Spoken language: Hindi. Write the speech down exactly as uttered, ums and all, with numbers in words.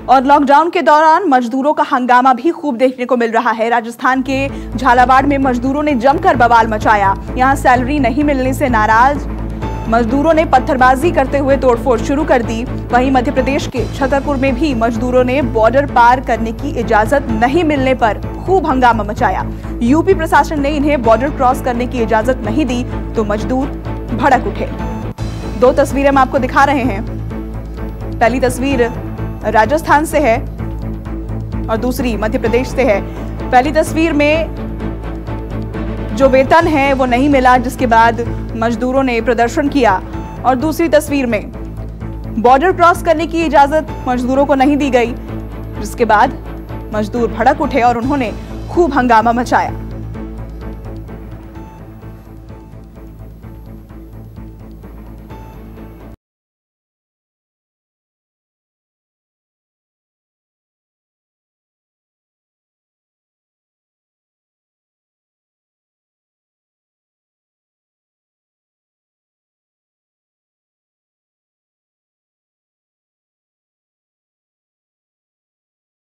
और लॉकडाउन के दौरान मजदूरों का हंगामा भी खूब देखने को मिल रहा है। राजस्थान के झालावाड़ में मजदूरों ने जमकर बवाल मचाया। यहां सैलरी नहीं मिलने से नाराज मजदूरों ने पत्थरबाजी करते हुए तोड़फोड़ शुरू कर दी। वहीं मध्य प्रदेश के छतरपुर में भी मजदूरों ने बॉर्डर पार करने की इजाजत नहीं मिलने पर खूब हंगामा मचाया। यूपी प्रशासन ने इन्हें बॉर्डर क्रॉस करने की इजाजत नहीं दी तो मजदूर भड़क उठे। दो तस्वीरें हम आपको दिखा रहे हैं। पहली तस्वीर राजस्थान से है और दूसरी मध्य प्रदेश से है। पहली तस्वीर में जो वेतन है वो नहीं मिला, जिसके बाद मजदूरों ने प्रदर्शन किया, और दूसरी तस्वीर में बॉर्डर क्रॉस करने की इजाजत मजदूरों को नहीं दी गई, जिसके बाद मजदूर भड़क उठे और उन्होंने खूब हंगामा मचाया।